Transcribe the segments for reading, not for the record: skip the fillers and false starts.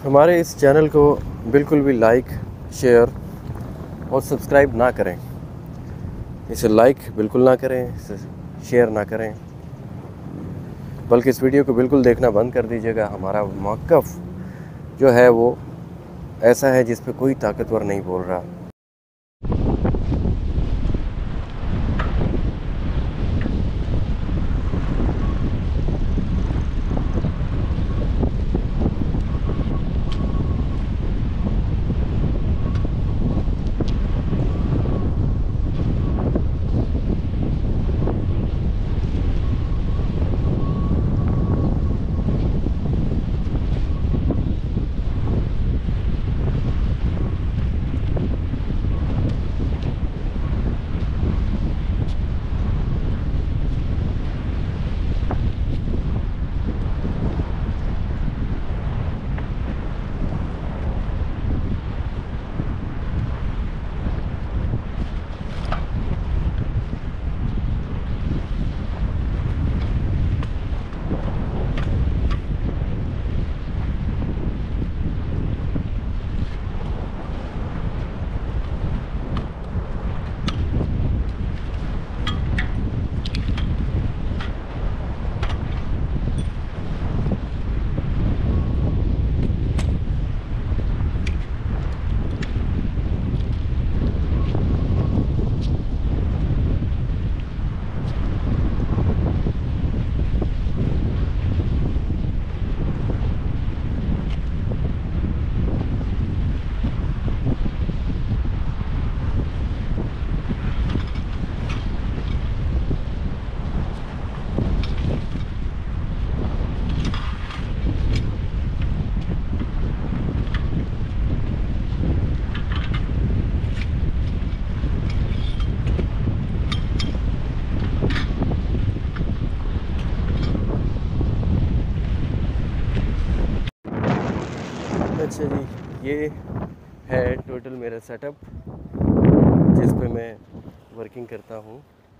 हमारे इस चैनल को बिल्कुल भी लाइक, शेयर और सब्सक्राइब ना करें। इसे लाइक बिल्कुल ना करें, इसे शेयर ना करें, बल्कि इस वीडियो को बिल्कुल देखना बंद कर दीजिएगा। हमारा मौक़िफ़ जो है वो ऐसा है जिस पे कोई ताकतवर नहीं बोल रहा। अच्छा जी, ये है टोटल मेरा सेटअप जिस पे मैं वर्किंग करता हूँ।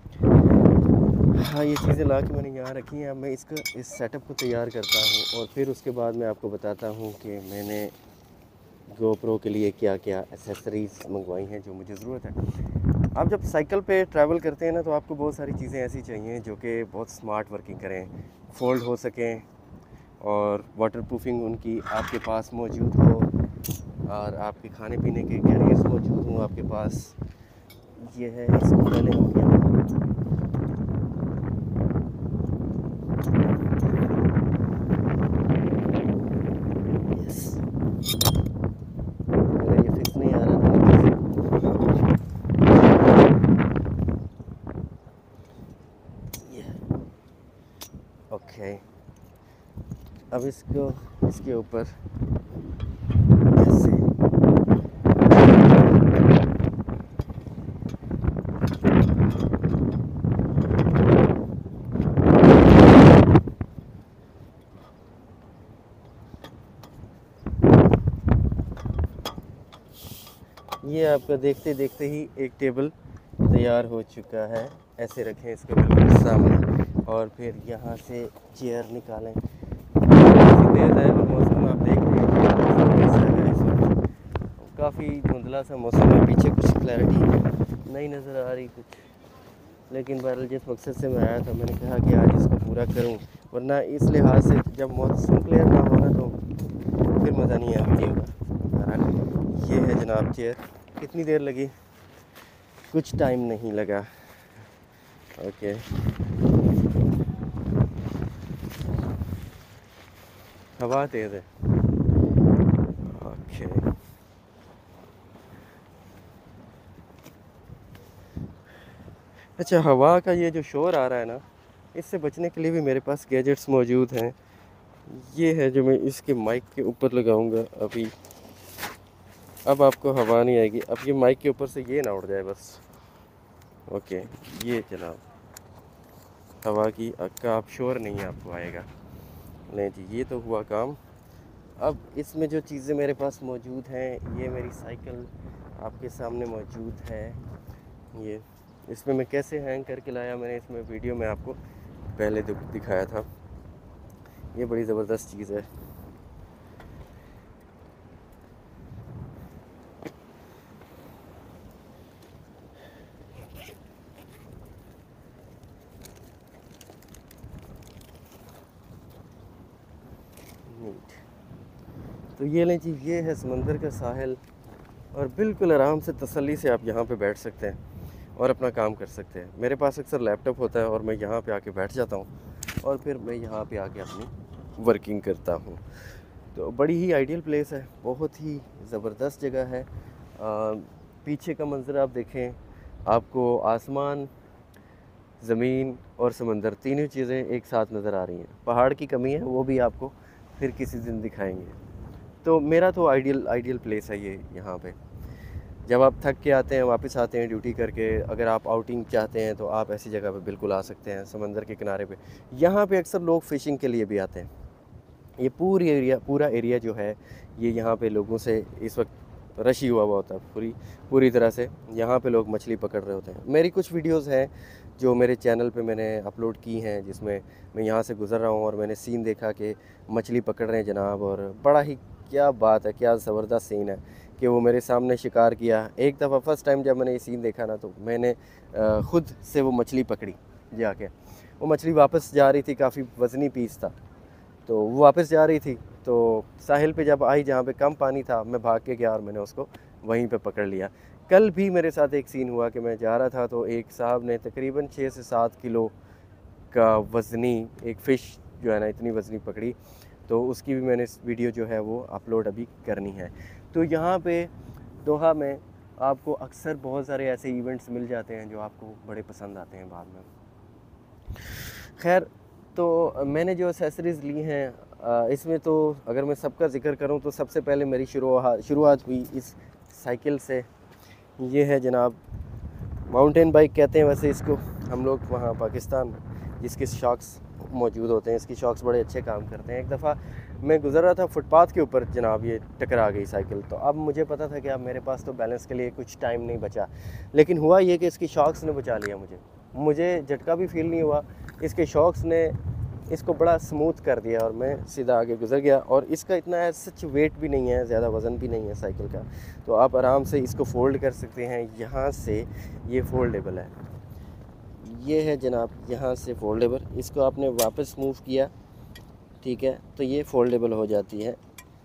हाँ, ये चीज़ें ला के मैंने यहाँ रखी हैं। अब मैं इस सेटअप को तैयार करता हूँ और फिर उसके बाद मैं आपको बताता हूँ कि मैंने GoPro के लिए क्या क्या एसेसरीज़ मंगवाई हैं जो मुझे ज़रूरत है। आप जब साइकिल पे ट्रैवल करते हैं ना, तो आपको बहुत सारी चीज़ें ऐसी चाहिए जो कि बहुत स्मार्ट वर्किंग करें, फ़ोल्ड हो सकें और वाटरप्रूफिंग उनकी आपके पास मौजूद हो और आपके खाने पीने के कैरियर्स मौजूद हों आपके पास। ये है, इसको पहले हम यहाँ यस, अगर ये फिक्स नहीं आ रहा तो ये ओके। अब इसको इसके ऊपर ऐसे ये आपका देखते देखते ही एक टेबल तैयार हो चुका है। ऐसे रखें इसको बिल्कुल सामने और फिर यहाँ से चेयर निकालें। तेज़ है और मौसम आप देख रहे हैं कैसा है इस वक्त। काफ़ी धुंधला सा मौसम है, पीछे कुछ क्लैरिटी नहीं नज़र आ रही कुछ, लेकिन बहरहाल जिस मकसद से मैं आया था मैंने कहा कि आज इसको पूरा करूं, वरना इस लिहाज से जब मौसम क्लियर ना हो ना तो फिर मज़ा नहीं है वीडियो का। बहरहाल ये है जनाब चेयर। कितनी देर लगी? कुछ टाइम नहीं लगा। ओके, हवा तेज़ है। ओके, अच्छा, हवा का ये जो शोर आ रहा है ना, इससे बचने के लिए भी मेरे पास गैजेट्स मौजूद हैं। ये है जो मैं इसके माइक के ऊपर लगाऊंगा अभी। अब आपको हवा नहीं आएगी। अब ये माइक के ऊपर से ये ना उड़ जाए बस। ओके, ये जनाब हवा की का आप शोर नहीं आपको आएगा। नहीं जी, ये तो हुआ काम। अब इसमें जो चीज़ें मेरे पास मौजूद हैं, ये मेरी साइकिल आपके सामने मौजूद है। ये इसमें मैं कैसे हैंग करके लाया, मैंने इसमें वीडियो में आपको पहले दिखाया था। ये बड़ी ज़बरदस्त चीज़ है। तो ये लें जी, ये है समंदर का साहिल, और बिल्कुल आराम से तसल्ली से आप यहाँ पे बैठ सकते हैं और अपना काम कर सकते हैं। मेरे पास अक्सर लैपटॉप होता है और मैं यहाँ पे आके बैठ जाता हूँ और फिर मैं यहाँ पे आके अपनी वर्किंग करता हूँ। तो बड़ी ही आइडियल प्लेस है, बहुत ही ज़बरदस्त जगह है। पीछे का मंज़र आप देखें, आपको आसमान, ज़मीन और समंदर तीनों चीज़ें एक साथ नज़र आ रही हैं। पहाड़ की कमी है, वो भी आपको फिर किसी दिन दिखाएंगे। तो मेरा तो आइडियल प्लेस है ये यहाँ पे। जब आप थक के आते हैं, वापस आते हैं ड्यूटी करके, अगर आप आउटिंग चाहते हैं तो आप ऐसी जगह पे बिल्कुल आ सकते हैं, समंदर के किनारे पे। यहाँ पे अक्सर लोग फ़िशिंग के लिए भी आते हैं। ये पूरा एरिया जो है, ये यहाँ पे लोगों से इस वक्त रश ही हुआ होता है पूरी तरह से। यहाँ पे लोग मछली पकड़ रहे होते हैं। मेरी कुछ वीडियोस हैं जो मेरे चैनल पे मैंने अपलोड की हैं, जिसमें मैं यहाँ से गुज़र रहा हूँ और मैंने सीन देखा कि मछली पकड़ रहे हैं जनाब, और बड़ा ही क्या बात है, क्या ज़बरदस्त सीन है कि वो मेरे सामने शिकार किया। एक दफ़ा फ़र्स्ट टाइम जब मैंने ये सीन देखा ना, तो मैंने ख़ुद से वो मछली पकड़ी जाके। वो मछली वापस जा रही थी, काफ़ी वज़नी पीस था, तो वो वापस जा रही थी। तो साहिल पे जब आई जहाँ पे कम पानी था, मैं भाग के गया और मैंने उसको वहीं पे पकड़ लिया। कल भी मेरे साथ एक सीन हुआ कि मैं जा रहा था, तो एक साहब ने तकरीबन 6 से 7 किलो का वज़नी एक फ़िश जो है ना, इतनी वज़नी पकड़ी। तो उसकी भी मैंने इस वीडियो जो है वो अपलोड अभी करनी है। तो यहाँ पे दोहा में आपको अक्सर बहुत सारे ऐसे इवेंट्स मिल जाते हैं जो आपको बड़े पसंद आते हैं बाद में। खैर, तो मैंने जो एक्सेसरीज़ ली हैं, इसमें तो अगर मैं सबका ज़िक्र करूं तो सबसे पहले मेरी शुरुआत हुई इस साइकिल से। ये है जनाब, माउंटेन बाइक कहते हैं वैसे इसको हम लोग वहाँ पाकिस्तान में, जिसके शॉक्स मौजूद होते हैं। इसकी शॉक्स बड़े अच्छे काम करते हैं। एक दफ़ा मैं गुज़र रहा था फुटपाथ के ऊपर जनाब, ये टकरा गई साइकिल। तो अब मुझे पता था कि अब मेरे पास तो बैलेंस के लिए कुछ टाइम नहीं बचा, लेकिन हुआ ये कि इसकी शॉक्स ने बचा लिया मुझे झटका भी फील नहीं हुआ। इसके शॉक्स ने इसको बड़ा स्मूथ कर दिया और मैं सीधा आगे गुजर गया। और इसका इतना सच वेट भी नहीं है, ज़्यादा वज़न भी नहीं है साइकिल का, तो आप आराम से इसको फ़ोल्ड कर सकते हैं। यहाँ से ये फ़ोल्डेबल है, ये है जनाब यहाँ से फ़ोल्डेबल। इसको आपने वापस मूव किया, ठीक है, तो ये फ़ोल्डेबल हो जाती है।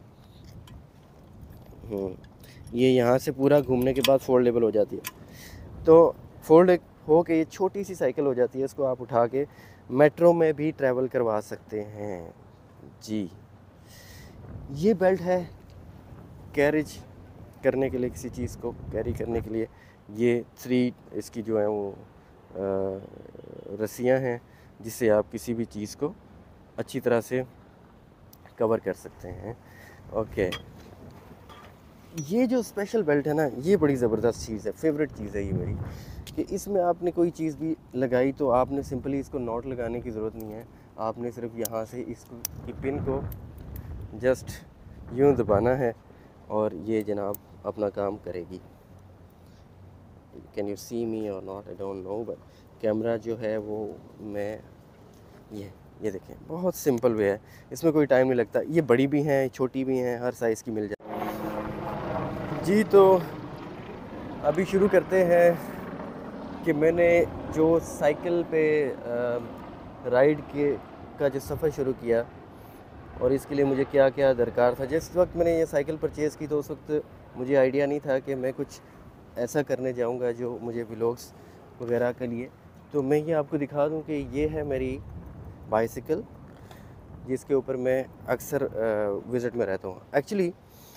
ये यहाँ से पूरा घूमने के बाद फ़ोल्डेबल हो जाती है। तो फ़ोल्ड हो के ये छोटी सी साइकिल हो जाती है। इसको आप उठा के मेट्रो में भी ट्रैवल करवा सकते हैं जी। ये बेल्ट है कैरेज करने के लिए, किसी चीज़ को कैरी करने के लिए। ये 3 इसकी जो है वो रस्सियाँ हैं, जिससे आप किसी भी चीज़ को अच्छी तरह से कवर कर सकते हैं। ओके, ये जो स्पेशल बेल्ट है ना, ये बड़ी ज़बरदस्त चीज़ है, फेवरेट चीज़ है ये मेरी, कि इसमें आपने कोई चीज़ भी लगाई तो आपने सिंपली इसको नॉट लगाने की ज़रूरत नहीं है। आपने सिर्फ यहाँ से इसको की पिन को जस्ट यूँ दबाना है और ये जनाब अपना काम करेगी। Can you see me or not, I don't know, but camera जो है वो मैं ये देखें, बहुत सिंपल वे है, इसमें कोई टाइम नहीं लगता। ये बड़ी भी हैं, छोटी भी हैं, हर साइज़ की मिल जाए जी। तो अभी शुरू करते हैं कि मैंने जो साइकिल पे राइड का जो सफ़र शुरू किया और इसके लिए मुझे क्या क्या दरकार था। जिस वक्त मैंने ये साइकिल परचेज़ की तो उस वक्त मुझे आइडिया नहीं था कि मैं कुछ ऐसा करने जाऊंगा जो मुझे व्लॉग्स वगैरह के लिए। तो मैं ये आपको दिखा दूं कि ये है मेरी बाइसिकल, जिसके ऊपर मैं अक्सर विज़िट में रहता हूँ। एक्चुअली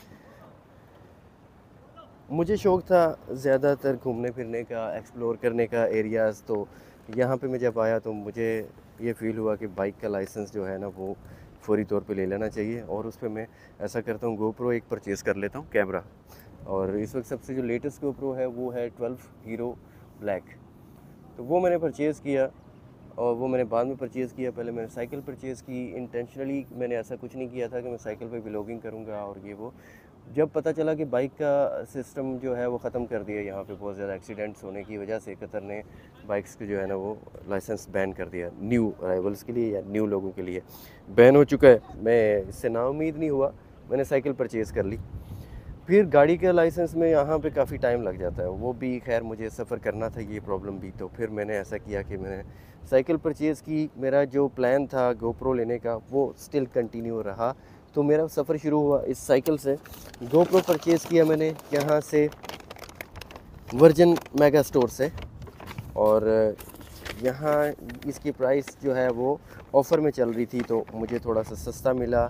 मुझे शौक़ था ज़्यादातर घूमने फिरने का, एक्सप्लोर करने का एरियाज़। तो यहाँ पे मैं जब आया तो मुझे ये फ़ील हुआ कि बाइक का लाइसेंस जो है ना वो फ़ौरी तौर पे ले लेना चाहिए। और उस पे मैं ऐसा करता हूँ, GoPro एक परचेज़ कर लेता हूँ कैमरा। और इस वक्त सबसे जो लेटेस्ट GoPro है वो है 12 हीरो ब्लैक। तो वो मैंने परचेज़ किया और वो मैंने बाद में परचेज़ किया। पहले मैंने साइकिल परचेज़ की, इंटेंशनली मैंने ऐसा कुछ नहीं किया था कि मैं साइकिल पे व्लॉगिंग करूँगा और ये वो। जब पता चला कि बाइक का सिस्टम जो है वो ख़त्म कर दिया, यहाँ पे बहुत ज़्यादा एक्सीडेंट्स होने की वजह से कतर ने बाइक्स के जो है ना वो लाइसेंस बैन कर दिया, न्यू अराइवल्स के लिए या न्यू लोगों के लिए बैन हो चुका है। मैं इससे नाउम्मीद नहीं हुआ, मैंने साइकिल परचेज़ कर ली। फिर गाड़ी के लाइसेंस में यहाँ पे काफ़ी टाइम लग जाता है, वो भी खैर मुझे सफ़र करना था, ये प्रॉब्लम भी। तो फिर मैंने ऐसा किया कि मैंने साइकिल परचेज़ की। मेरा जो प्लान था GoPro लेने का वो स्टिल कंटिन्यू रहा। तो मेरा सफ़र शुरू हुआ इस साइकिल से। GoPro परचेज़ किया मैंने यहाँ से वर्जिन मेगा स्टोर से, और यहाँ इसकी प्राइस जो है वो ऑफ़र में चल रही थी, तो मुझे थोड़ा सा सस्ता मिला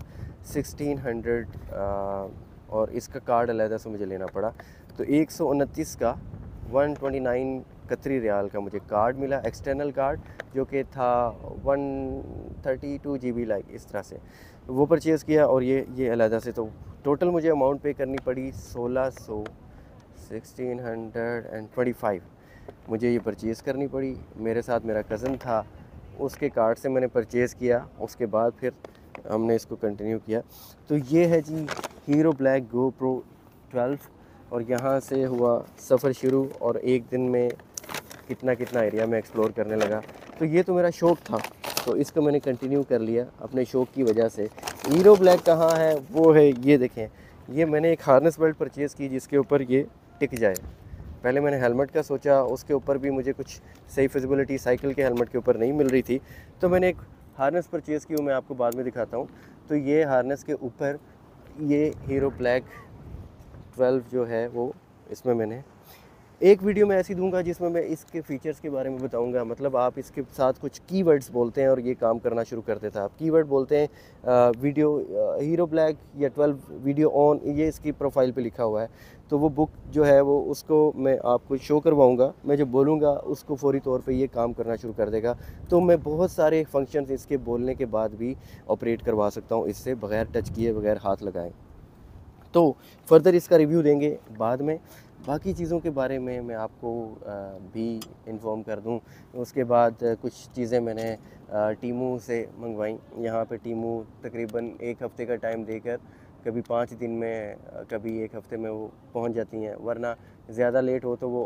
1600, और इसका कार्ड अलहदा से मुझे लेना पड़ा। तो 129 का 129 कतरी रियाल का मुझे कार्ड मिला, एक्सटर्नल कार्ड, जो कि था 132 GB लाइक इस तरह से। वो परचेज़ किया, और ये अलहदा से। तो टोटल मुझे अमाउंट पे करनी पड़ी 1625 मुझे ये परचेज़ करनी पड़ी। मेरे साथ मेरा कज़न था, उसके कार्ड से मैंने परचेज़ किया, उसके बाद फिर हमने इसको कंटिन्यू किया। तो ये है जी हीरो ब्लैक GoPro 12, और यहाँ से हुआ सफ़र शुरू, और एक दिन में कितना एरिया में एक्सप्लोर करने लगा। तो ये तो मेरा शौक़ था, तो इसको मैंने कंटिन्यू कर लिया अपने शौक़ की वजह से। हीरो ब्लैक कहाँ है, वो है, ये देखें, ये मैंने एक हार्नेस बेल्ट परचेज़ की जिसके ऊपर ये टिक जाए। पहले मैंने हेलमेट का सोचा, उसके ऊपर भी मुझे कुछ सही फिजिबिलिटी साइकिल के हेलमेट के ऊपर नहीं मिल रही थी, तो मैंने एक हार्नेस परचेज़ की, मैं आपको बाद में दिखाता हूँ। तो ये हार्नेस के ऊपर ये हीरो ब्लैक 12 जो है वो, इसमें मैंने एक वीडियो में ऐसी दूंगा जिसमें मैं इसके फ़ीचर्स के बारे में बताऊंगा। मतलब आप इसके साथ कुछ कीवर्ड्स बोलते हैं और ये काम करना शुरू कर देता है। आप कीवर्ड बोलते हैं, वीडियो हीरो ब्लैक या 12 वीडियो ऑन, ये इसकी प्रोफाइल पे लिखा हुआ है। तो वो बुक जो है वो, उसको मैं आपको शो करवाऊंगा। मैं जब बोलूँगा उसको फ़ौरी तौर पे ये काम करना शुरू कर देगा। तो मैं बहुत सारे फंक्शंस इसके बोलने के बाद भी ऑपरेट करवा सकता हूँ इससे, बग़ैर टच किए, बग़ैर हाथ लगाए। तो फर्दर इसका रिव्यू देंगे बाद में। बाकी चीज़ों के बारे में मैं आपको भी इन्फॉर्म कर दूं। उसके बाद कुछ चीज़ें मैंने टीमू से मंगवाई। यहाँ पे टीमू तकरीबन 1 हफ़्ते का टाइम देकर, कभी 5 दिन में, कभी 1 हफ़्ते में वो पहुँच जाती हैं, वरना ज़्यादा लेट हो तो वो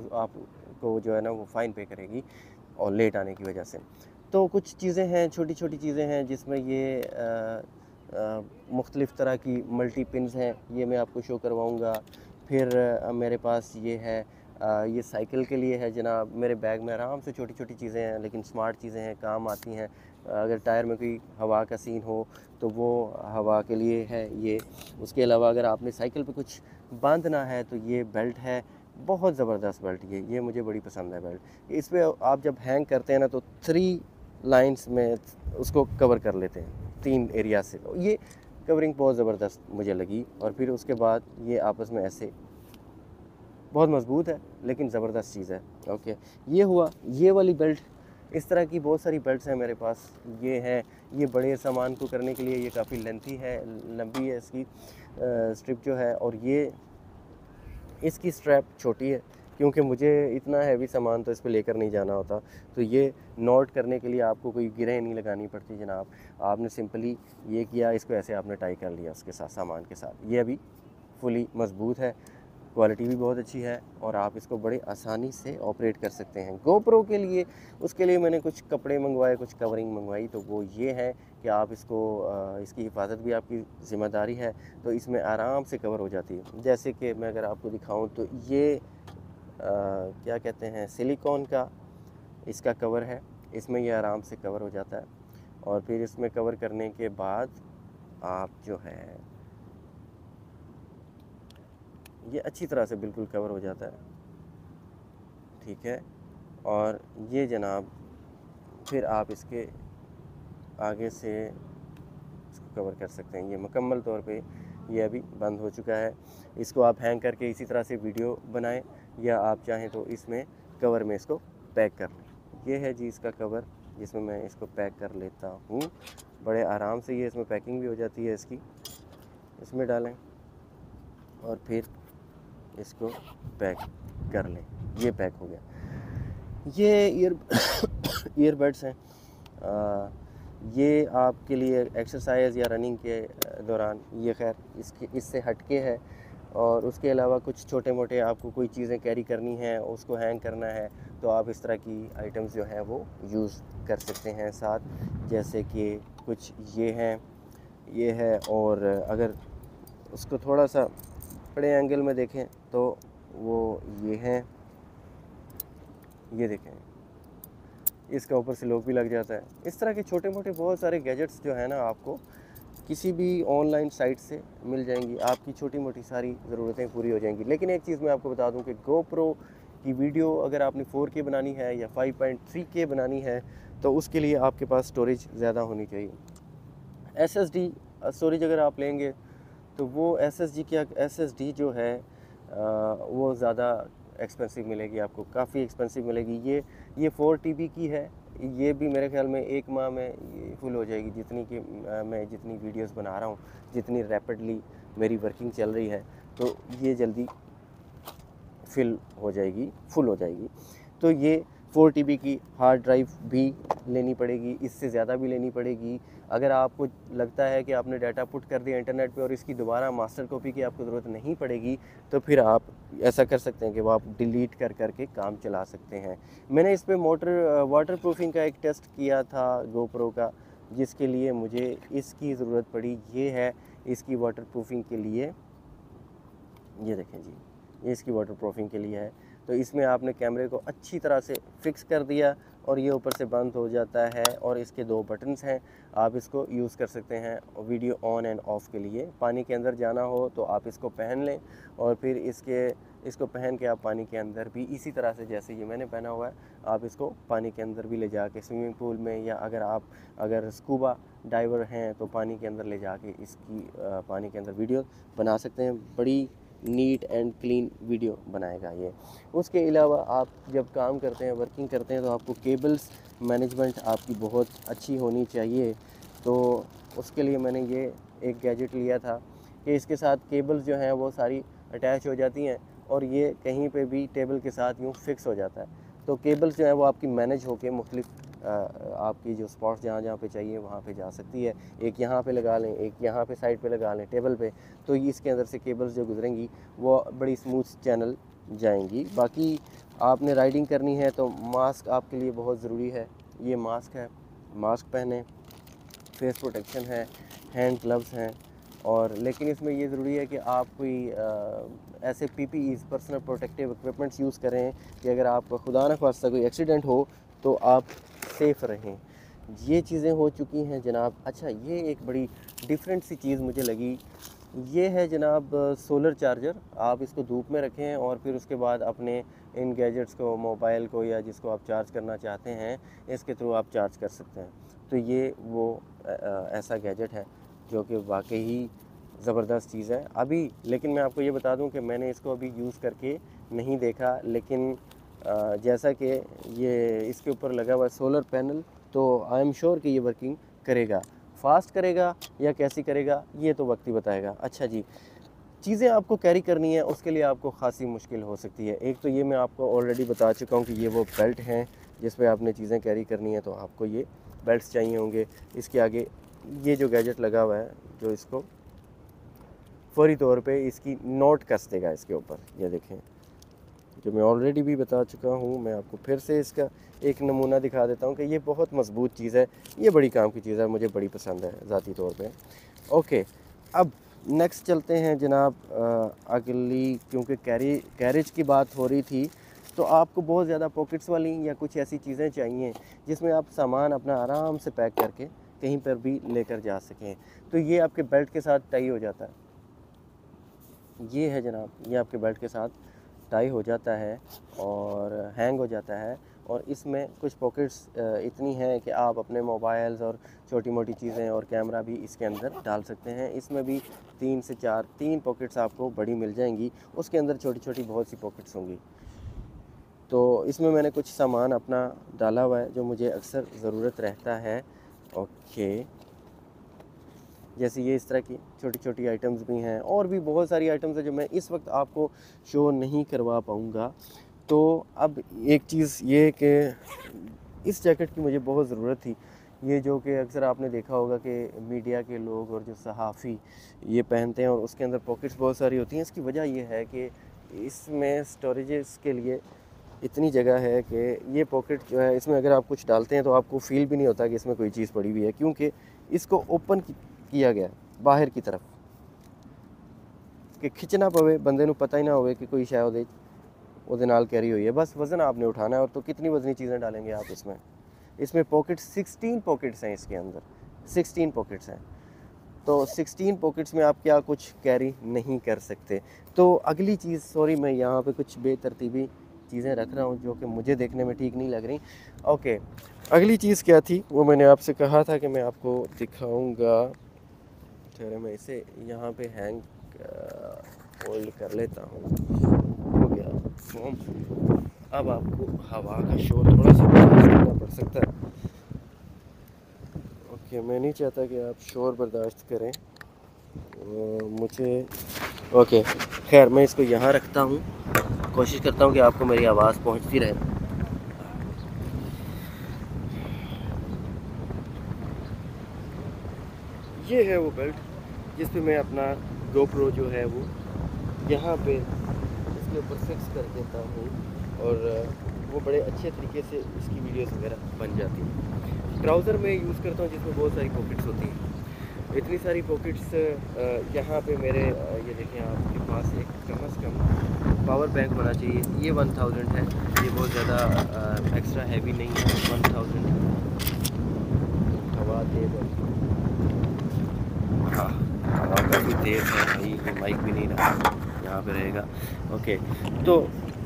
आपको जो है ना वो फ़ाइन पे करेगी, और लेट आने की वजह से। तो कुछ चीज़ें हैं, छोटी छोटी चीज़ें हैं, जिसमें ये मुख्तलिफ़ तरह की मल्टी पिन्स हैं, ये मैं आपको शो करवाऊँगा। फिर मेरे पास ये है, ये साइकिल के लिए है जनाब। मेरे बैग में आराम से छोटी छोटी चीज़ें हैं, लेकिन स्मार्ट चीज़ें हैं, काम आती हैं। अगर टायर में कोई हवा का सीन हो तो वो हवा के लिए है ये। उसके अलावा अगर आपने साइकिल पे कुछ बांधना है तो ये बेल्ट है, बहुत ज़बरदस्त बेल्ट। ये मुझे बड़ी पसंद है बेल्ट। इस पर आप जब हैंग करते हैं ना, तो 3 लाइन्स में उसको कवर कर लेते हैं, 3 एरिया से। ये कवरिंग बहुत ज़बरदस्त मुझे लगी। और फिर उसके बाद ये आपस में ऐसे बहुत मजबूत है, लेकिन ज़बरदस्त चीज़ है। ओके, ये हुआ ये वाली बेल्ट। इस तरह की बहुत सारी बेल्ट्स हैं मेरे पास। ये है, ये बड़े सामान को करने के लिए ये काफ़ी लेंथी है, लंबी है इसकी स्ट्रिप जो है। और ये इसकी स्ट्रैप छोटी है, क्योंकि मुझे इतना हैवी सामान तो इस पे लेकर नहीं जाना होता। तो ये नॉट करने के लिए आपको कोई गिरें नहीं लगानी पड़ती जनाब। आपने सिंपली ये किया, इसको ऐसे आपने टाई कर लिया उसके साथ, सामान के साथ। ये अभी फुली मजबूत है, क्वालिटी भी बहुत अच्छी है, और आप इसको बड़े आसानी से ऑपरेट कर सकते हैं। GoPro के लिए, उसके लिए मैंने कुछ कपड़े मंगवाए, कुछ कवरिंग मंगवाई। तो वो ये है कि आप इसको, इसकी हिफाजत भी आपकी ज़िम्मेदारी है, तो इसमें आराम से कवर हो जाती है। जैसे कि मैं अगर आपको दिखाऊं तो ये क्या कहते हैं, सिलिकॉन का इसका कवर है, इसमें ये आराम से कवर हो जाता है। और फिर इसमें कवर करने के बाद आप जो है, ये अच्छी तरह से बिल्कुल कवर हो जाता है, ठीक है। और ये जनाब, फिर आप इसके आगे से इसको कवर कर सकते हैं। ये मुकम्मल तौर पे ये अभी बंद हो चुका है। इसको आप हैंग करके इसी तरह से वीडियो बनाएं, या आप चाहें तो इसमें कवर में इसको पैक कर लें। ये है जी इसका कवर, जिसमें मैं इसको पैक कर लेता हूँ बड़े आराम से। ये इसमें पैकिंग भी हो जाती है इसकी। इसमें डालें और फिर इसको पैक कर लें। ये पैक हो गया। ये ईयरबड्स हैं, ये आपके लिए एक्सरसाइज या रनिंग के दौरान, ये खैर इससे हटके है। और उसके अलावा कुछ छोटे मोटे आपको कोई चीज़ें कैरी करनी है, उसको हैंग करना है, तो आप इस तरह की आइटम्स जो हैं वो यूज़ कर सकते हैं साथ। जैसे कि कुछ ये हैं, ये है। और अगर उसको थोड़ा सा बड़े एंगल में देखें तो वो ये हैं, ये देखें, इसका ऊपर से लॉक भी लग जाता है। इस तरह के छोटे मोटे बहुत सारे गैजेट्स जो है ना, आपको किसी भी ऑनलाइन साइट से मिल जाएंगी, आपकी छोटी मोटी सारी ज़रूरतें पूरी हो जाएंगी। लेकिन एक चीज़ मैं आपको बता दूं कि GoPro की वीडियो अगर आपने 4K बनानी है या 5.3K बनानी है तो उसके लिए आपके पास स्टोरेज ज़्यादा होनी चाहिए। SSD स्टोरेज अगर आप लेंगे तो वो SSD जो है वो ज़्यादा एक्सपेंसिव मिलेगी आपको, काफ़ी एक्सपेंसिव मिलेगी। ये 4 TB की है, ये भी मेरे ख्याल में 1 माह में ये फुल हो जाएगी, जितनी कि मैं जितनी वीडियोस बना रहा हूँ, जितनी रैपिडली मेरी वर्किंग चल रही है, तो ये जल्दी फुल हो जाएगी। तो ये 4 TB की हार्ड ड्राइव भी लेनी पड़ेगी, इससे ज़्यादा भी लेनी पड़ेगी। अगर आपको लगता है कि आपने डाटा पुट कर दिया इंटरनेट पे और इसकी दोबारा मास्टर कॉपी की आपको ज़रूरत नहीं पड़ेगी, तो फिर आप ऐसा कर सकते हैं कि वो आप डिलीट कर के काम चला सकते हैं। मैंने इस पे वाटर प्रूफिंग का एक टेस्ट किया था GoPro का, जिसके लिए मुझे इसकी ज़रूरत पड़ी। ये है इसकी वाटर प्रूफिंग के लिए, ये देखें जी, ये इसकी वाटर प्रूफिंग के लिए है। तो इसमें आपने कैमरे को अच्छी तरह से फिक्स कर दिया और ये ऊपर से बंद हो जाता है और इसके 2 बटन्स हैं, आप इसको यूज़ कर सकते हैं वीडियो ऑन एंड ऑफ़ के लिए। पानी के अंदर जाना हो तो आप इसको पहन लें और फिर इसको पहन के आप पानी के अंदर भी इसी तरह से, जैसे ये मैंने पहना हुआ है, आप इसको पानी के अंदर भी ले जाके स्विमिंग पूल में, या अगर स्कूबा डाइवर हैं तो पानी के अंदर ले जाके इसकी पानी के अंदर वीडियो बना सकते हैं। बड़ी नीट एंड क्लीन वीडियो बनाएगा ये। उसके अलावा आप जब काम करते हैं, वर्किंग करते हैं, तो आपको केबल्स मैनेजमेंट आपकी बहुत अच्छी होनी चाहिए। तो उसके लिए मैंने ये एक गैजेट लिया था कि इसके साथ केबल्स जो हैं वो सारी अटैच हो जाती हैं और ये कहीं पे भी टेबल के साथ यूँ फिक्स हो जाता है। तो केबल्स जो है वो आपकी मैनेज होके मुख्तलिफ आपकी जो स्पॉट्स जहाँ पे चाहिए वहाँ पे जा सकती है। एक यहाँ पे लगा लें, एक यहाँ पे साइड पे लगा लें टेबल पे, तो इसके अंदर से केबल्स जो गुजरेंगी वो बड़ी स्मूथ चैनल जाएंगी। बाकी आपने राइडिंग करनी है तो मास्क आपके लिए बहुत ज़रूरी है। ये मास्क है, मास्क पहने, फेस प्रोटेक्शन है, हैंड ग्लव्स हैं, और लेकिन इसमें ये ज़रूरी है कि आप कोई ऐसे PPEs personal protective equipments use करें कि अगर आपका खुदा न खास्ता कोई एक्सीडेंट हो तो आप सेफ़ रहें। ये चीज़ें हो चुकी हैं जनाब। अच्छा, ये एक बड़ी डिफरेंट सी चीज़ मुझे लगी, ये है जनाब सोलर चार्जर। आप इसको धूप में रखें और फिर उसके बाद अपने इन गैजेट्स को, मोबाइल को या जिसको आप चार्ज करना चाहते हैं, इसके थ्रू आप चार्ज कर सकते हैं। तो ये वो ऐसा गैजेट है जो कि वाकई ही ज़बरदस्त चीज़ है अभी। लेकिन मैं आपको ये बता दूं कि मैंने इसको अभी यूज़ करके नहीं देखा, लेकिन जैसा कि ये इसके ऊपर लगा हुआ सोलर पैनल, तो आई एम श्योर कि ये वर्किंग करेगा। फास्ट करेगा या कैसी करेगा ये तो वक्त ही बताएगा। अच्छा जी, चीज़ें आपको कैरी करनी है उसके लिए आपको ख़ासी मुश्किल हो सकती है। एक तो ये मैं आपको ऑलरेडी बता चुका हूँ कि ये वो बेल्ट हैं जिस पे आपने चीज़ें कैरी करनी है, तो आपको ये बेल्ट्स चाहिए होंगे। इसके आगे ये जो गैजेट लगा हुआ है जो इसको फौरी तौर पे इसकी नोट कस देगा इसके ऊपर, ये देखें, जो मैं ऑलरेडी भी बता चुका हूँ। मैं आपको फिर से इसका एक नमूना दिखा देता हूँ कि ये बहुत मजबूत चीज़ है, ये बड़ी काम की चीज़ है, मुझे बड़ी पसंद है ज़ाती तौर पे। ओके, अब नेक्स्ट चलते हैं जनाब अगली, क्योंकि कैरेज की बात हो रही थी, तो आपको बहुत ज़्यादा पॉकेट्स वाली या कुछ ऐसी चीज़ें चाहिए जिसमें आप सामान अपना आराम से पैक करके कहीं पर भी लेकर जा सकें। तो ये आपके बेल्ट के साथ टाई हो जाता है। ये है जनाब, ये आपके बेल्ट के साथ टाई हो जाता है और हैंग हो जाता है, और इसमें कुछ पॉकेट्स इतनी हैं कि आप अपने मोबाइल्स और छोटी मोटी चीज़ें और कैमरा भी इसके अंदर डाल सकते हैं। इसमें भी 3 से 4 पॉकेट्स आपको बड़ी मिल जाएंगी, उसके अंदर छोटी छोटी बहुत सी पॉकेट्स होंगी। तो इसमें मैंने कुछ सामान अपना डाला हुआ है जो मुझे अक्सर ज़रूरत रहता है। ओके, जैसे ये इस तरह की छोटी छोटी आइटम्स भी हैं, और भी बहुत सारी आइटम्स हैं जो मैं इस वक्त आपको शो नहीं करवा पाऊँगा। तो अब एक चीज़ ये कि इस जैकेट की मुझे बहुत ज़रूरत थी, ये जो कि अक्सर आपने देखा होगा कि मीडिया के लोग और जो सहाफ़ी ये पहनते हैं और उसके अंदर पॉकेट्स बहुत सारी होती हैं। इसकी वजह ये है कि इसमें स्टोरेजेस के लिए इतनी जगह है कि ये पॉकेट जो है, इसमें अगर आप कुछ डालते हैं तो आपको फ़ील भी नहीं होता कि इसमें कोई चीज़ पड़ी हुई है, क्योंकि इसको ओपन किया गया बाहर की तरफ कि खिंचना पवे, बंदे नूं पता ही ना होवे कि कोई शायद ਉਹਦੇ ਨਾਲ कैरी हुई है। बस वज़न आपने उठाना है, और तो कितनी वज़नी चीज़ें डालेंगे आप इसमें। पॉकेट 16 पॉकेट्स हैं इसके अंदर, 16 पॉकेट्स हैं। तो 16 पॉकेट्स में आप क्या कुछ कैरी नहीं कर सकते। तो अगली चीज़, सॉरी मैं यहाँ पे कुछ बेतरतीबी चीज़ें रख रहा हूँ जो कि मुझे देखने में ठीक नहीं लग रही। ओके, अगली चीज़ क्या थी वो मैंने आपसे कहा था कि मैं आपको दिखाऊंगा। चलो मैं इसे यहाँ पे हैंग होल्ड कर लेता हूँ, हो गया फॉर्म। अब आपको हवा का शोर थोड़ा सा बर्दाश्त करना पड़ सकता है। ओके, मैं नहीं चाहता कि आप शोर बर्दाश्त करें मुझे। ओके, खैर मैं इसको यहाँ रखता हूँ, कोशिश करता हूँ कि आपको मेरी आवाज़ पहुँचती रहे। ये है वो बेल्ट जिस पे मैं अपना GoPro जो है वो यहाँ पे इसके ऊपर फिक्स कर देता हूँ और वो बड़े अच्छे तरीके से इसकी वीडियोस वगैरह बन जाती हैं। ट्राउज़र में यूज़ करता हूँ जिसमें बहुत सारी पॉकेट्स होती हैं। इतनी सारी पॉकेट्स यहाँ पे मेरे ये देखें, आपके पास एक कम से कम पावर बैंक होना चाहिए। ये 1000 है, ये बहुत ज़्यादा एक्स्ट्रा हैवी नहीं है। 1000 हवा तेज़ है, हाँ हवा काफ़ी तेज़ है भाई, ये माइक भी नहीं रहा यहाँ पे रहेगा। ओके, तो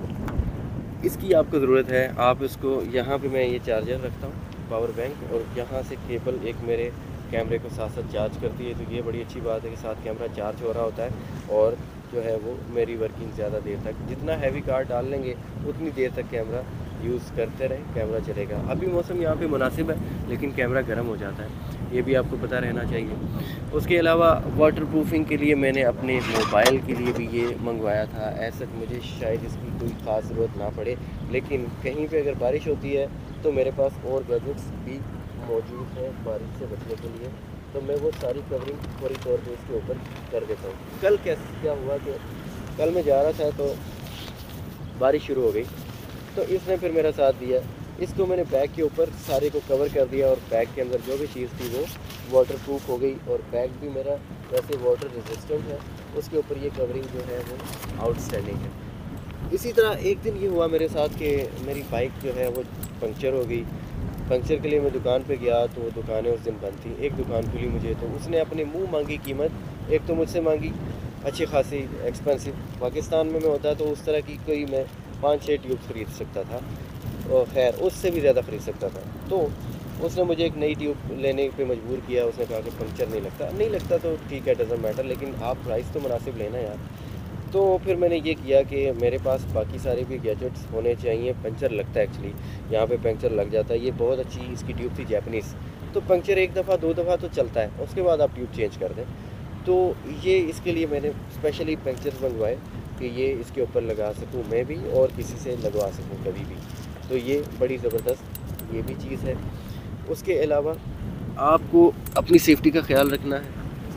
इसकी आपको ज़रूरत है। आप इसको यहाँ पे मैं ये चार्जर रखता हूँ, पावर बैंक, और यहाँ से केबल एक मेरे कैमरे को साथ साथ चार्ज करती है। तो ये बड़ी अच्छी बात है कि साथ कैमरा चार्ज हो रहा होता है और जो है वो मेरी वर्किंग ज़्यादा देर तक, जितना हैवी कार्ड डाल लेंगे उतनी देर तक कैमरा यूज़ करते रहे, कैमरा चलेगा। अभी मौसम यहाँ पे मुनासिब है लेकिन कैमरा गर्म हो जाता है, ये भी आपको पता रहना चाहिए। उसके अलावा वाटर प्रूफिंग के लिए मैंने अपने मोबाइल के लिए भी ये मंगवाया था। ऐसा मुझे शायद इसकी कोई ख़ास ज़रूरत ना पड़े, लेकिन कहीं पे अगर बारिश होती है तो मेरे पास और गैजेट्स भी मौजूद हैं बारिश से बचने के लिए। तो मैं वो सारी कवरिंग फौरी तौर पे इसके ऊपर कर देता हूँ। कल क्या हुआ कि कल मैं जा रहा था तो बारिश शुरू हो गई, तो इसने फिर मेरा साथ दिया। इसको मैंने बैग के ऊपर सारे को कवर कर दिया और बैग के अंदर जो भी चीज़ थी वो वाटर प्रूफ हो गई। और बैग भी मेरा वैसे वाटर रेजिस्टेंट है, उसके ऊपर ये कवरिंग जो है वो आउटस्टैंडिंग है। इसी तरह एक दिन ये हुआ मेरे साथ कि मेरी बाइक जो है वो पंक्चर हो गई। पंक्चर के लिए मैं दुकान पे गया तो वो दुकानें उस दिन बंद थी। एक दुकान खुली मुझे, तो उसने अपने मुंह मांगी कीमत। एक तो मुझसे मांगी अच्छी खासी एक्सपेंसिव, पाकिस्तान में मैं होता तो उस तरह की कोई मैं 5-6 ट्यूब खरीद सकता था, और खैर उससे भी ज़्यादा ख़रीद सकता था। तो उसने मुझे एक नई ट्यूब लेने पे मजबूर किया। उसने कहा कि पंक्चर नहीं लगता तो ठीक है, डज़न्ट मैटर, लेकिन आप प्राइस तो मुनासिब लेना यार। तो फिर मैंने ये किया कि मेरे पास बाकी सारे भी गैजेट्स होने चाहिए। पंक्चर लगता है एक्चुअली, यहाँ पे पंक्चर लग जाता है। ये बहुत अच्छी इसकी ट्यूब थी जैपनीज़, तो पंक्चर 1 दफ़ा 2 दफ़ा तो चलता है, उसके बाद आप ट्यूब चेंज कर दें। तो ये इसके लिए मैंने स्पेशली पंक्चर मंगवाए कि ये इसके ऊपर लगा सकूँ मैं भी और किसी से लगवा सकूँ कभी भी। तो ये बड़ी ज़बरदस्त ये भी चीज़ है। उसके अलावा आपको अपनी सेफ्टी का ख्याल रखना है।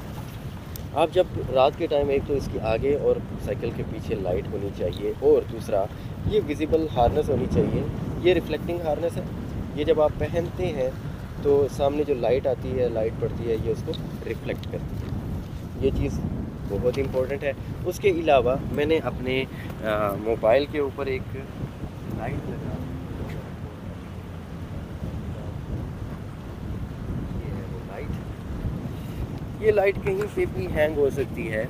आप जब रात के टाइम, एक तो इसकी आगे और साइकिल के पीछे लाइट होनी चाहिए, और दूसरा ये विजिबल हार्नेस होनी चाहिए। ये रिफ्लेक्टिंग हार्नेस है, ये जब आप पहनते हैं तो सामने जो लाइट आती है, लाइट पड़ती है, ये उसको रिफ्लेक्ट करती है। ये चीज़ बहुत इम्पोर्टेंट है। उसके अलावा मैंने अपने मोबाइल के ऊपर एक लाइट लगा, ये लाइट कहीं पे भी हैंग हो सकती है।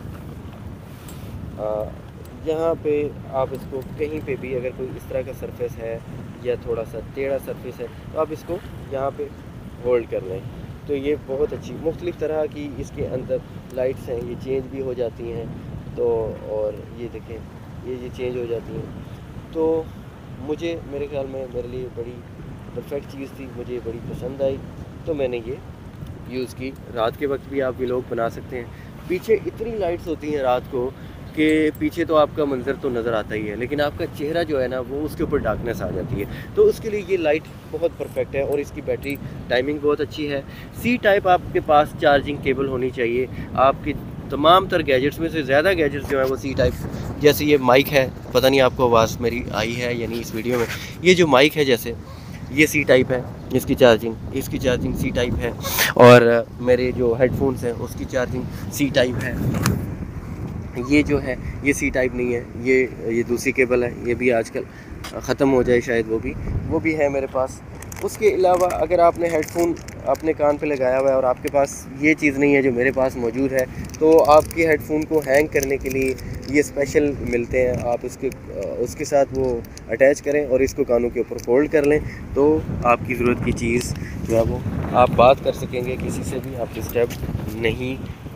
यहाँ पे आप इसको कहीं पे भी, अगर कोई इस तरह का सरफेस है या थोड़ा सा टेढ़ा सरफेस है, तो आप इसको यहाँ पे होल्ड कर लें। तो ये बहुत अच्छी मुख्तलिफ़ तरह की इसके अंदर लाइट्स हैं, ये चेंज भी हो जाती हैं। तो और ये देखें, ये चेंज हो जाती हैं। तो मुझे मेरे ख्याल में मेरे लिए बड़ी परफेक्ट चीज़ थी, मुझे बड़ी पसंद आई, तो मैंने ये यूज़ की। रात के वक्त भी आप व्लॉग बना सकते हैं। पीछे इतनी लाइट्स होती हैं रात को कि पीछे तो आपका मंज़र तो नज़र आता ही है, लेकिन आपका चेहरा जो है ना वो उसके ऊपर डार्कनेस आ जाती है। तो उसके लिए ये लाइट बहुत परफेक्ट है और इसकी बैटरी टाइमिंग बहुत अच्छी है। सी टाइप आपके पास चार्जिंग केबल होनी चाहिए। आपकी तमाम तर गैजेट्स में से ज़्यादा गैजेट्स जो हैं वो सी टाइप, जैसे ये माइक है, पता नहीं आपको आवाज़ मेरी आई है यानी इस वीडियो में, ये जो माइक है जैसे ये सी टाइप है, इसकी चार्जिंग सी टाइप है। और मेरे जो हेडफोन्स हैं उसकी चार्जिंग सी टाइप है। ये जो है ये सी टाइप नहीं है, ये दूसरी केबल है, ये भी आजकल ख़त्म हो जाए शायद, वो भी है मेरे पास। उसके अलावा अगर आपने हेडफोन अपने कान पे लगाया हुआ है और आपके पास ये चीज़ नहीं है जो मेरे पास मौजूद है, तो आपके हेडफोन को हैंग करने के लिए ये स्पेशल मिलते हैं। आप उसके साथ वो अटैच करें और इसको कानों के ऊपर फोल्ड कर लें, तो आपकी ज़रूरत की चीज़ जो है वो आप बात कर सकेंगे, किसी से भी आप डिस्टर्ब नहीं,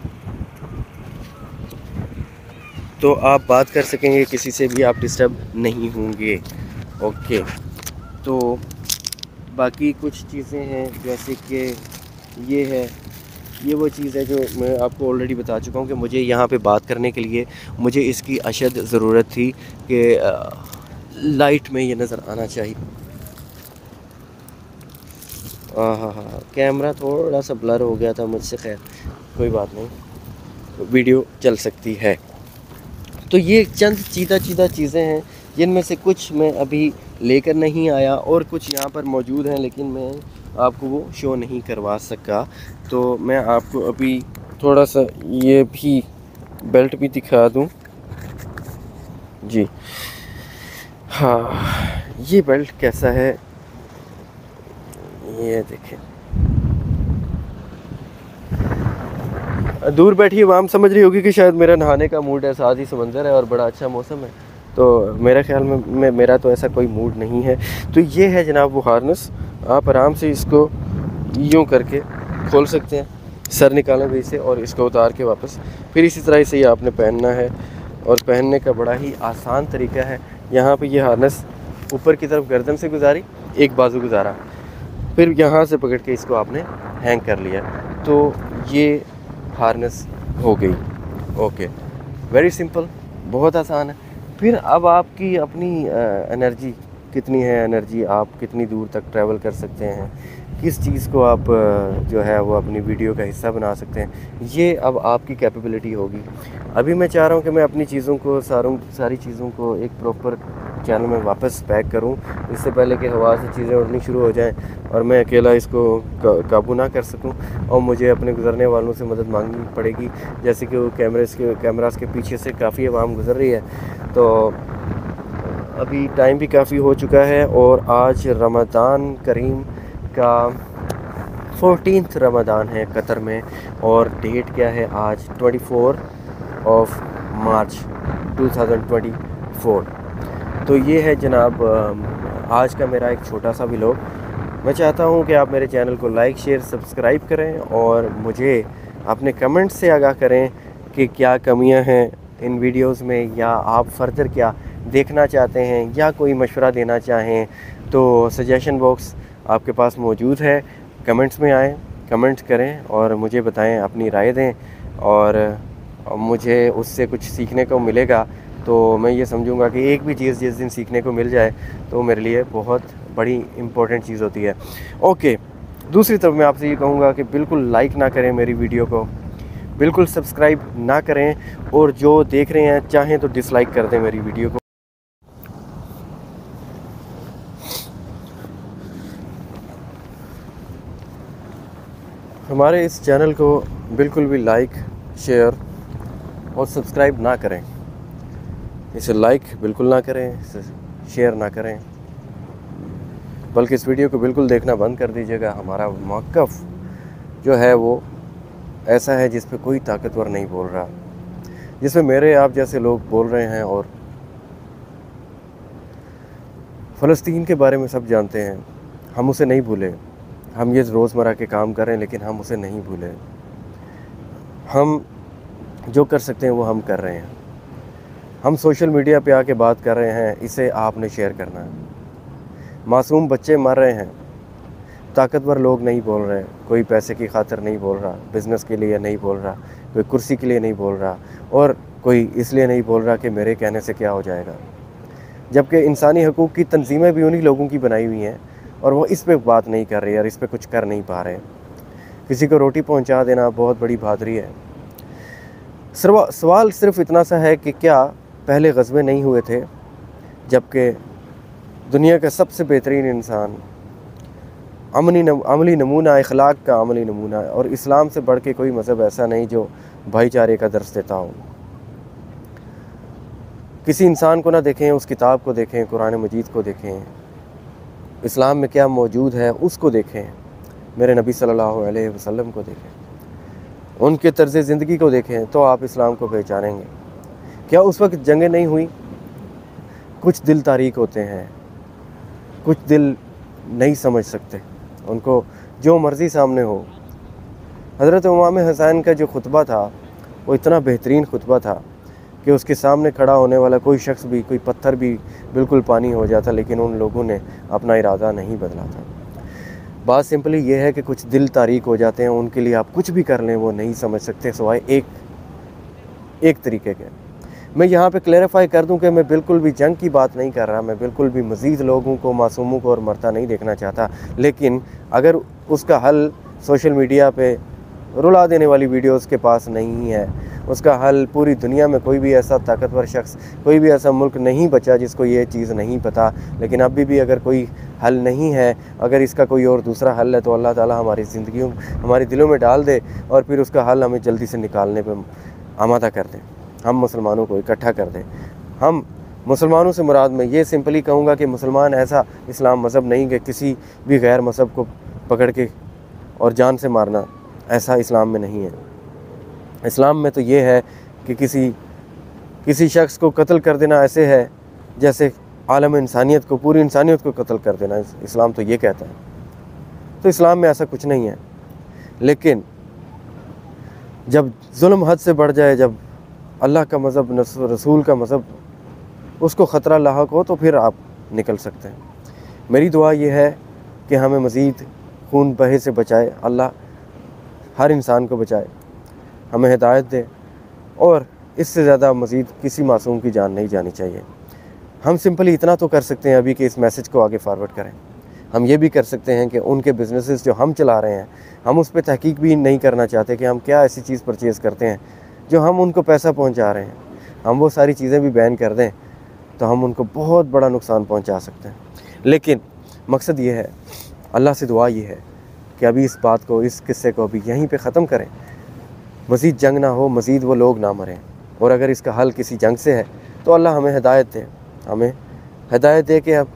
तो आप बात कर सकेंगे, किसी से भी आप डिस्टर्ब नहीं होंगे। ओके, तो बाकी कुछ चीज़ें हैं जैसे कि ये वो चीज़ है जो मैं आपको ऑलरेडी बता चुका हूँ कि मुझे यहाँ पे बात करने के लिए मुझे इसकी अशद ज़रूरत थी कि लाइट में ये नज़र आना चाहिए। हाँ, कैमरा थोड़ा सा ब्लर हो गया था मुझसे, खैर कोई बात नहीं, वीडियो चल सकती है। तो ये चंद चीज़ा चीज़ें हैं जिनमें से कुछ मैं अभी लेकर नहीं आया और कुछ यहाँ पर मौजूद हैं, लेकिन मैं आपको वो शो नहीं करवा सका। तो मैं आपको अभी थोड़ा सा ये भी बेल्ट भी दिखा दूँ जी। हाँ, ये बेल्ट कैसा है, ये देखें। दूर बैठी आवाम समझ रही होगी कि शायद मेरा नहाने का मूड है, साथ ही समंदर है और बड़ा अच्छा मौसम है, तो मेरा ख्याल में मेरा तो ऐसा कोई मूड नहीं है। तो ये है जनाब वो हार्नेस, आप आराम से इसको यूँ करके खोल सकते हैं, सर निकालेंगे इसे और इसको उतार के वापस फिर इसी तरह से ये आपने पहनना है। और पहनने का बड़ा ही आसान तरीका है। यहाँ पे ये हार्नेस ऊपर की तरफ गर्दन से गुजारी, एक बाजू गुजारा, फिर यहाँ से पकड़ के इसको आपने हैंग कर लिया, तो ये हार्नेस हो गई। ओके, वेरी सिंपल, बहुत आसान है। फिर अब आपकी अपनी एनर्जी कितनी है, एनर्जी आप कितनी दूर तक ट्रैवल कर सकते हैं, किस चीज़ को आप जो है वो अपनी वीडियो का हिस्सा बना सकते हैं, ये अब आपकी कैपेबिलिटी होगी। अभी मैं चाह रहा हूँ कि मैं अपनी चीज़ों को सारी चीज़ों को एक प्रॉपर चैनल में वापस पैक करूं, इससे पहले कि हवा से चीज़ें उड़नी शुरू हो जाएं और मैं अकेला इसको काबू ना कर सकूं और मुझे अपने गुज़रने वालों से मदद मांगनी पड़ेगी। जैसे कि वो कैमरास के पीछे से काफ़ी आवाम गुज़र रही है। तो अभी टाइम भी काफ़ी हो चुका है और आज रमज़ान करीम का 14th रमज़ान है कतर में, और डेट क्या है आज 24 मार्च 2024। तो ये है जनाब आज का मेरा एक छोटा सा व्लॉग। मैं चाहता हूँ कि आप मेरे चैनल को लाइक शेयर सब्सक्राइब करें और मुझे अपने कमेंट से आगाह करें कि क्या कमियाँ हैं इन वीडियोस में, या आप फर्दर क्या देखना चाहते हैं, या कोई मशवरा देना चाहें तो सजेशन बॉक्स आपके पास मौजूद है। कमेंट्स में आएँ, कमेंट्स करें और मुझे बताएं, अपनी राय दें, और मुझे उससे कुछ सीखने को मिलेगा। तो मैं ये समझूंगा कि एक भी चीज़ जिस दिन सीखने को मिल जाए तो मेरे लिए बहुत बड़ी इम्पोर्टेंट चीज़ होती है। ओके, दूसरी तरफ मैं आपसे ये कहूँगा कि बिल्कुल लाइक ना करें मेरी वीडियो को, बिल्कुल सब्सक्राइब ना करें, और जो देख रहे हैं चाहें तो डिसलाइक कर दें मेरी वीडियो को। हमारे इस चैनल को बिल्कुल भी लाइक शेयर और सब्सक्राइब ना करें, इसे लाइक बिल्कुल ना करें, इसे शेयर ना करें, बल्कि इस वीडियो को बिल्कुल देखना बंद कर दीजिएगा। हमारा मौक़िफ़ जो है वो ऐसा है जिस पे कोई ताकतवर नहीं बोल रहा, जिसमें मेरे आप जैसे लोग बोल रहे हैं। और फ़लस्तीन के बारे में सब जानते हैं, हम उसे नहीं भूले। हम ये रोज़मर्रा के काम कर रहे हैं लेकिन हम उसे नहीं भूले। हम जो कर सकते हैं वो हम कर रहे हैं। हम सोशल मीडिया पे आके बात कर रहे हैं, इसे आपने शेयर करना है। मासूम बच्चे मर रहे हैं, ताकतवर लोग नहीं बोल रहे, कोई पैसे की खातिर नहीं बोल रहा, बिज़नेस के लिए नहीं बोल रहा, कोई कुर्सी के लिए नहीं बोल रहा, और कोई इसलिए नहीं बोल रहा कि मेरे कहने से क्या हो जाएगा। जबकि इंसानी हकूक़ की तंजीमें भी उन्हीं लोगों की बनाई हुई हैं और वो इस पे बात नहीं कर रही और इस पे कुछ कर नहीं पा रहे। किसी को रोटी पहुंचा देना बहुत बड़ी बहादुरी है। सवाल सिर्फ इतना सा है कि क्या पहले ग़ज़वे नहीं हुए थे जबकि दुनिया का सबसे बेहतरीन इंसान, अमली नमूना, अखलाक का अमली नमूना, और इस्लाम से बढ़ के कोई मज़हब ऐसा नहीं जो भाईचारे का दर्स देता हो। किसी इंसान को ना देखें, उस किताब को देखें, कुरान मजीद को देखें, इस्लाम में क्या मौजूद है उसको देखें, मेरे नबी सल्लल्लाहु अलैहि वसल्लम को देखें, उनके तर्ज़ ज़िंदगी को देखें तो आप इस्लाम को पहचानेंगे। क्या उस वक्त जंगें नहीं हुई? कुछ दिल तारीक होते हैं, कुछ दिल नहीं समझ सकते, उनको जो मर्ज़ी सामने हो। हज़रत इमाम हुसैन का जो खुतबा था वो इतना बेहतरीन खुतबा था कि उसके सामने खड़ा होने वाला कोई शख्स भी, कोई पत्थर भी बिल्कुल पानी हो जाता, लेकिन उन लोगों ने अपना इरादा नहीं बदला था। बात सिंपली ये है कि कुछ दिल तारीक हो जाते हैं, उनके लिए आप कुछ भी कर लें वो नहीं समझ सकते सिवाय एक तरीके के। मैं यहाँ पे क्लैरिफाई कर दूं कि मैं बिल्कुल भी जंग की बात नहीं कर रहा, मैं बिल्कुल भी मज़ीद लोगों को, मासूमों को और मरता नहीं देखना चाहता, लेकिन अगर उसका हल सोशल मीडिया पे रुला देने वाली वीडियोस के पास नहीं है, उसका हल पूरी दुनिया में कोई भी ऐसा ताकतवर शख्स, कोई भी ऐसा मुल्क नहीं बचा जिसको ये चीज़ नहीं पता, लेकिन अभी भी अगर कोई हल नहीं है, अगर इसका कोई और दूसरा हल है तो अल्लाह ताला हमारी ज़िंदगियों, हमारे दिलों में डाल दे और फिर उसका हल हमें जल्दी से निकालने पर आमादा कर दे, हम मुसलमानों को इकट्ठा कर दें। हम मुसलमानों से मुराद मैं ये सिंपली कहूँगा कि मुसलमान ऐसा इस्लाम मज़हब नहीं कि किसी भी गैर मज़हब को पकड़ के और जान से मारना, ऐसा इस्लाम में नहीं है। इस्लाम में तो ये है कि किसी शख्स को कत्ल कर देना ऐसे है जैसे आलम इंसानियत को, पूरी इंसानियत को कत्ल कर देना, इस्लाम तो ये कहता है। तो इस्लाम में ऐसा कुछ नहीं है, लेकिन जब जुल्म हद से बढ़ जाए, जब अल्लाह का मज़हब, रसूल का मज़हब, उसको ख़तरा लाहक हो तो फिर आप निकल सकते हैं। मेरी दुआ ये है कि हमें मज़ीद खून बहे से बचाए, अल्लाह हर इंसान को बचाए, हमें हिदायत दे और इससे ज़्यादा मज़ीद किसी मासूम की जान नहीं जानी चाहिए। हम सिंपली इतना तो कर सकते हैं अभी कि इस मैसेज को आगे फॉरवर्ड करें। हम ये भी कर सकते हैं कि उनके बिजनेसेस जो हम चला रहे हैं, हम उस पर तहकीक भी नहीं करना चाहते कि हम क्या ऐसी चीज़ परचेज़ करते हैं जो हम उनको पैसा पहुंचा रहे हैं। हम वो सारी चीज़ें भी बैन कर दें तो हम उनको बहुत बड़ा नुकसान पहुंचा सकते हैं। लेकिन मकसद ये है, अल्लाह से दुआ ये है कि अभी इस बात को, इस किस्से को अभी यहीं पे ख़त्म करें, मज़ीद जंग ना हो, मज़ीद वो लोग ना मरें। और अगर इसका हल किसी जंग से है तो अल्लाह हमें हिदायत दे, हमें हिदायत दे कि अब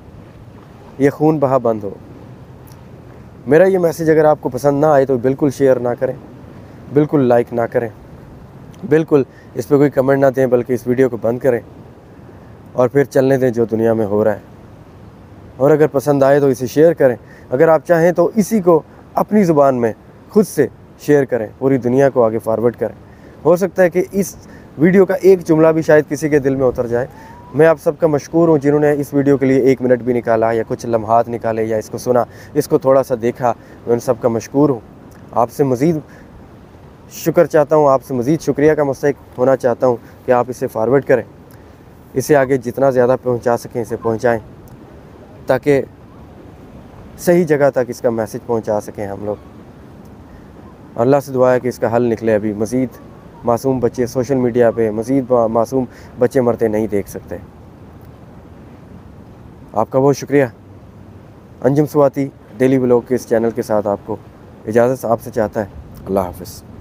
ये खून बहा बंद हो। मेरा ये मैसेज अगर आपको पसंद ना आए तो बिल्कुल शेयर ना करें, बिल्कुल लाइक ना करें, बिल्कुल इस पर कोई कमेंट ना दें, बल्कि इस वीडियो को बंद करें और फिर चलने दें जो दुनिया में हो रहा है। और अगर पसंद आए तो इसे शेयर करें। अगर आप चाहें तो इसी को अपनी ज़ुबान में खुद से शेयर करें, पूरी दुनिया को आगे फॉरवर्ड करें। हो सकता है कि इस वीडियो का एक जुमला भी शायद किसी के दिल में उतर जाए। मैं आप सबका मशकूर हूँ जिन्होंने इस वीडियो के लिए 1 मिनट भी निकाला या कुछ लम्हात निकाले या इसको सुना, इसको थोड़ा सा देखा, मैं उन सबका मशकूर हूँ। आपसे मज़ीद शुक्र चाहता हूँ, आपसे मज़ीद शुक्रिया का मुस्तहिक होना चाहता हूँ कि आप इसे फॉरवर्ड करें, इसे आगे जितना ज़्यादा पहुँचा सकें इसे पहुँचाएँ, ताकि सही जगह तक इसका मैसेज पहुँचा सकें हम लोग। अल्लाह से दुआ है कि इसका हल निकले। अभी मज़ीद मासूम बच्चे सोशल मीडिया पे, मज़ीद मासूम बच्चे मरते नहीं देख सकते। आपका बहुत शुक्रिया। अंजुम स्वाति डेली व्लॉग के इस चैनल के साथ आपको इजाज़त आपसे चाहता है। अल्लाह हाफ़िज़।